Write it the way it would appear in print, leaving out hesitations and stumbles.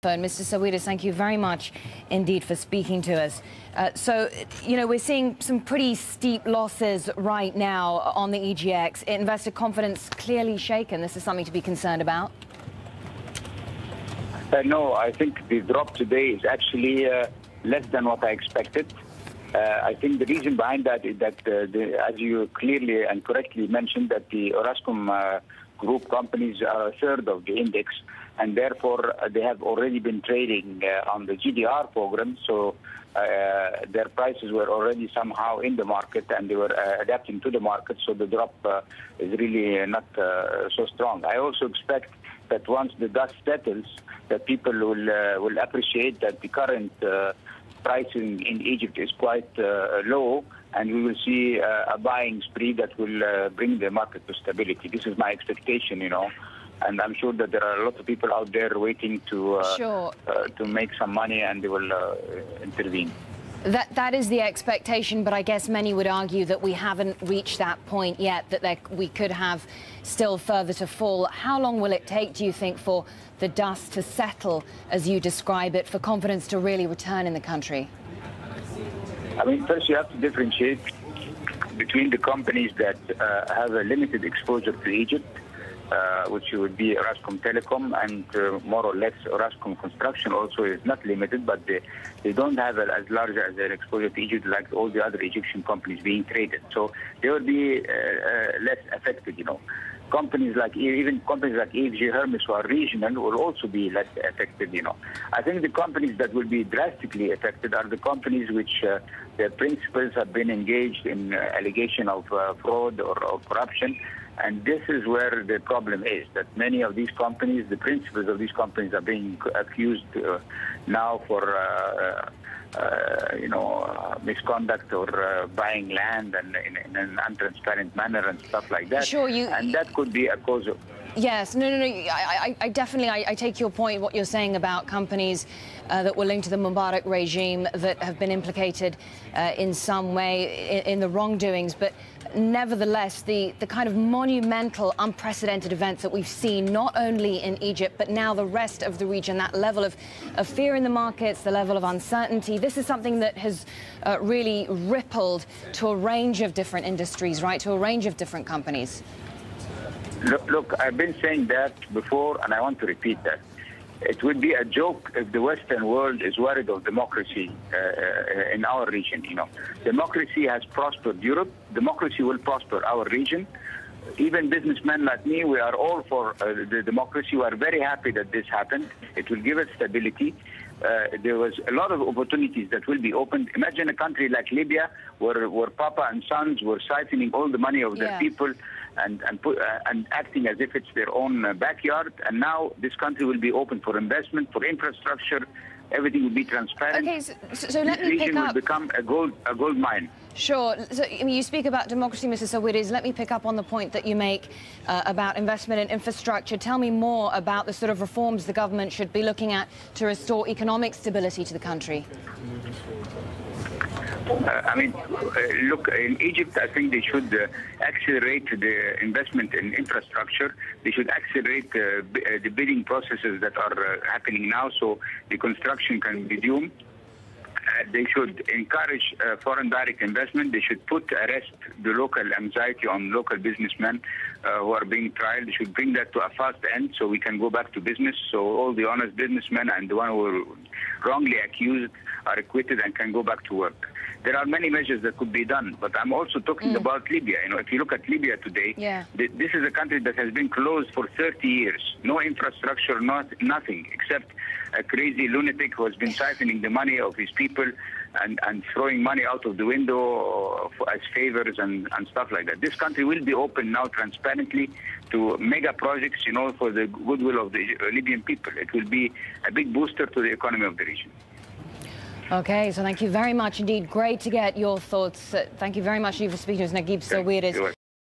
Mr. Sawiris, thank you very much indeed for speaking to us. We're seeing some pretty steep losses right now on the EGX. Investor confidence clearly shaken. This is something to be concerned about. No, I think the drop today is actually less than what I expected. I think the reason behind that is that, as you clearly and correctly mentioned, that the Orascom group companies are a third of the index, and therefore they have already been trading on the GDR program, so their prices were already somehow in the market and they were adapting to the market, so the drop is really not so strong. I also expect that once the dust settles, that people will appreciate that the current pricing in Egypt is quite low, and we will see a buying spree that will bring the market to stability. This is my expectation, and I'm sure that there are a lot of people out there waiting to make some money, and they will intervene. That is the expectation, but I guess many would argue that we haven't reached that point yet, that we could have still further to fall. How long will it take, do you think, for the dust to settle, as you describe it, for confidence to really return in the country? I mean, first you have to differentiate between the companies that have a limited exposure to Egypt, which would be Orascom Telecom, and more or less Orascom Construction also is not limited, but they don't have as large as their exposure to Egypt like all the other Egyptian companies being traded. So they will be less affected, Companies like EFG Hermes, who are regional, will also be less affected, I think the companies that will be drastically affected are the companies which their principals have been engaged in allegation of fraud or corruption. And this is where the problem is, that many of these companies, the principals of these companies, are being accused now for, misconduct or buying land and in an untransparent manner and stuff like that. Sure, and that could be a cause of... Yes, no. I definitely take your point, what you're saying about companies that were linked to the Mubarak regime that have been implicated in some way in the wrongdoings. But nevertheless, the kind of monumental, unprecedented events that we've seen, not only in Egypt, but now the rest of the region, that level of fear in the markets, the level of uncertainty, this is something that has really rippled to a range of different industries, right, to a range of different companies. Look, I've been saying that before, and I want to repeat that. It would be a joke if the Western world is worried of democracy in our region. Democracy has prospered Europe. Democracy will prosper our region. Even businessmen like me, we are all for the democracy. We are very happy that this happened. It will give us stability. There was a lot of opportunities that will be opened. Imagine a country like Libya, where Papa and sons were siphoning all the money of their people and acting as if it's their own backyard. And now this country will be open for investment, for infrastructure. Everything will be transparent. Okay, so let me pick up. This region will become a gold mine. Sure. So, you speak about democracy, Mr. Sawiris. Let me pick up on the point that you make about investment in infrastructure. Tell me more about the sort of reforms the government should be looking at to restore economic stability to the country. Look, in Egypt, I think they should accelerate the investment in infrastructure. They should accelerate the bidding processes that are happening now, so the construction can resume. They should encourage foreign direct investment. They should put to rest the local anxiety on local businessmen who are being tried. They should bring that to a fast end so we can go back to business, so all the honest businessmen and the one who were wrongly accused are acquitted and can go back to work. There are many measures that could be done, but I'm also talking about Libya. If you look at Libya today, this is a country that has been closed for 30 years. No infrastructure, nothing, except a crazy lunatic who has been siphoning the money of his people and throwing money out of the window as favors and stuff like that. This country will be open now transparently to mega projects, for the goodwill of the Libyan people. It will be a big booster to the economy of the region. Okay, so thank you very much indeed. Great to get your thoughts. Thank you very much indeed for speaking to us, Naguib Sawiris.